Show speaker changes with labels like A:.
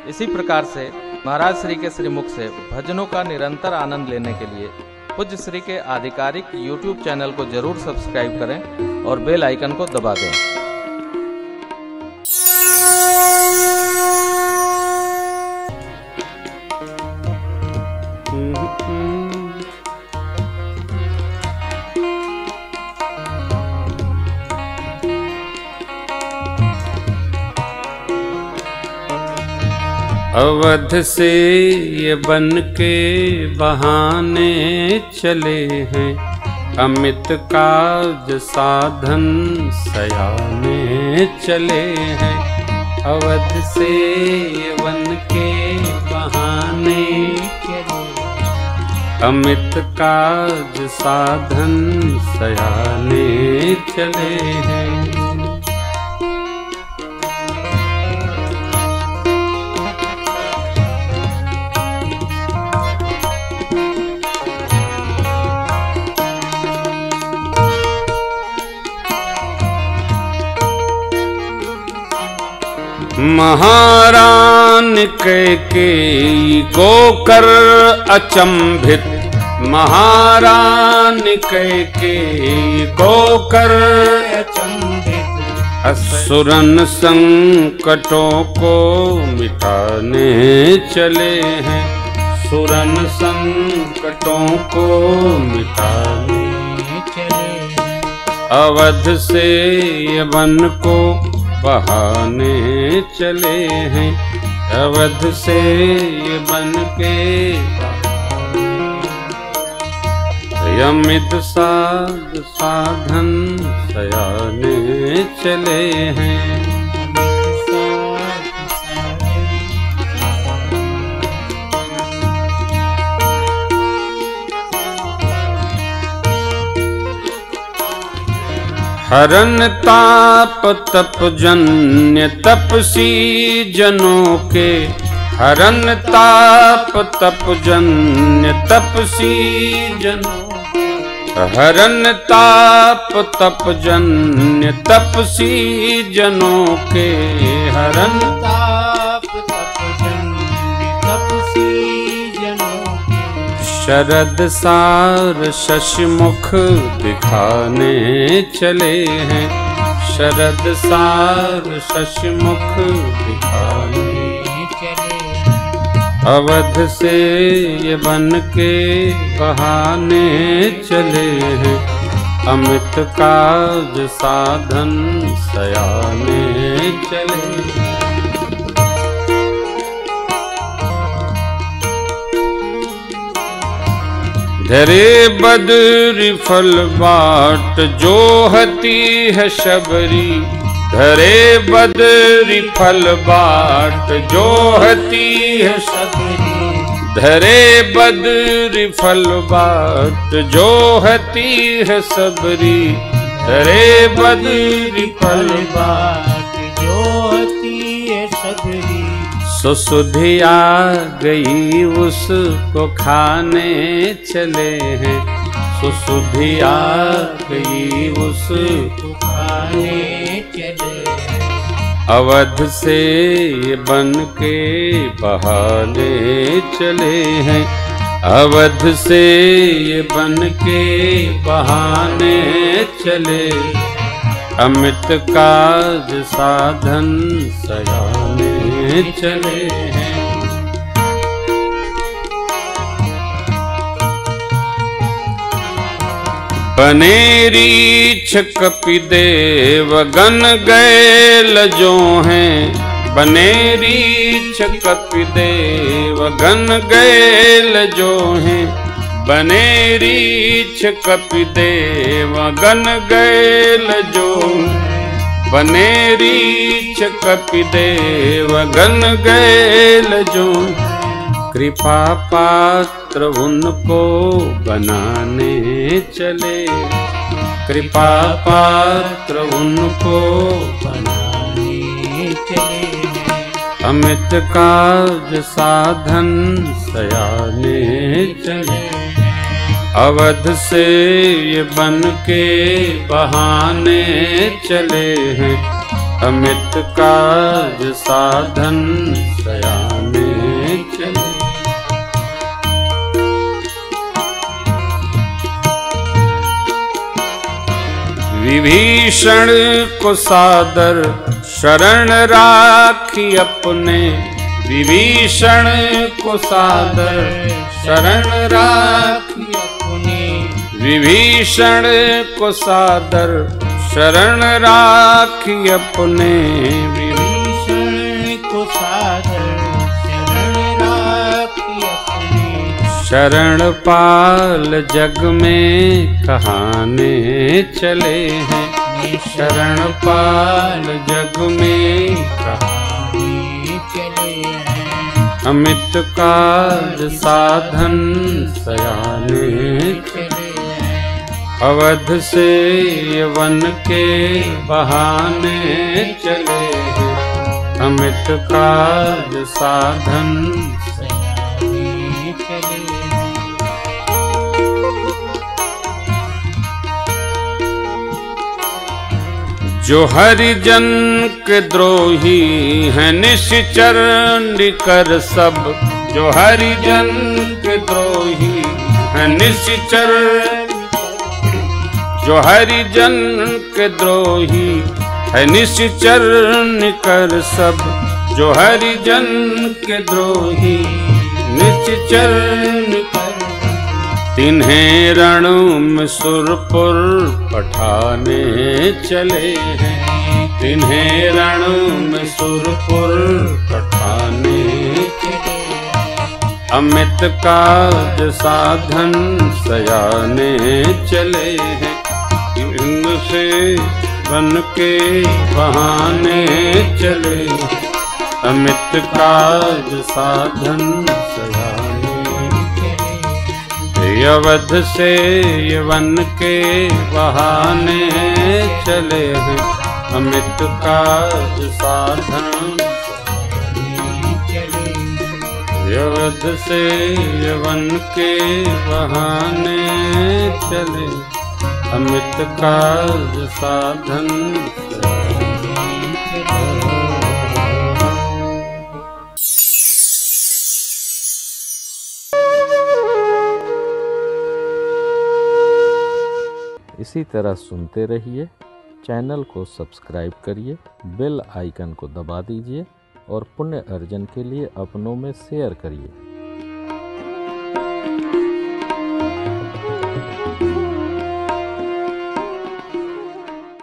A: इसी प्रकार से महाराज श्री के श्रीमुख से भजनों का निरंतर आनंद लेने के लिए पूज्य श्री के आधिकारिक YouTube चैनल को जरूर सब्सक्राइब करें और बेल आइकन को दबा दें।
B: अवध से ये बन के बहाने चले हैं, अमित काज साधन सयाने चले हैं। अवध से ये बन के बहाने चले, अमित काज साधन सयाने चले हैं। महारान कैकेयी को कर अचंभित, महारान कैकेयी को कर अचंभित, असुरन संकटों को मिटाने चले हैं, सुरन संकटों को मिटाने चले। अवध से यवन को बहाने चले हैं, अवध से ये बन के अमित साध साधन सयाने चले हैं। हरन ताप तप जन्य तपसी जनों के, हरन ताप तप जन्य तपसी जनों, हरन ताप तप जन्य तपसी जनों के, हरन ताप तप जन्य तपसी जनों के, शरद सार शशिमुख दिखाने चले हैं, शरद सार शशिमुख दिखाने चले। अवध से ये बन के बहाने चले हैं, अमित काज साधन सयाने चले। धरे बद्री फल बाट जोहती है शबरी, धरे बद्री फल बाट जोहती है शबरी, धरे बद्री फल बाट जोहती है सबरी, धरे बद्री फल बाट जोहती है सबरी। सुसुधि आ गई उसको खाने चले हैं, सुसुधि आ गई उसको खाने चले हैं। अवध से ये बन के बहाने चले हैं, अवध से ये बन के बहाने चले, अमित काज साधन सयाने चले हैं। बनेरी कपिदेव गण गए लजो हैं, बनेरी कपिदेव गण गए लजो हैं, बनेरी कपिदेव गण गए लजो, बनेरी कपिदेव गण गए लजो। कृपा पात्र उनको बनाने चले, कृपा पात्र उनको बनाने चले। अमित काज साधन सयाने चले, अवध से ये बन के बहाने चले हैं, अमित काज साधन सयाने। चले। विभीषण को सादर शरण राखी अपने, विभीषण को सादर शरण राखी अपने, विभीषण को सादर शरण राखी अपने,
C: विभीषण को सादर शरण राखी अपने।
B: शरण पाल जग में कहाने चले हैं, शरण पाल जग में कहाने चले हैं। अमित काज साधन सयाने चले हैं, अवध से यवन के बहाने चले हैं। अमित काज साधन सयाने चले हैं। जो हरिजन के द्रोही हैं निश्चर निकर सब, जो हरिजन के द्रोही हैं निश्चर, जो हरिजन के द्रोही है निश्चर निकर सब, जो हरिजन के द्रोही निश्चर निकर। तिन्हें रण में सुरपुर पठाने चले हैं, तिन्हें रण में सुरपुर पठाने चले हैं। अमित काज साधन सयाने चले हैं, इनसे बन के बहाने चले हैं। अमित काज साधन सयाने अवध से यवन के बहाने चले हैं। अमित काज साधन अवध से यवन के बहाने चले, अमित काज साधन।
A: इसी तरह सुनते रहिए, चैनल को सब्सक्राइब करिए, बेल आइकन को दबा दीजिए और पुण्य अर्जन के लिए अपनों में शेयर करिए।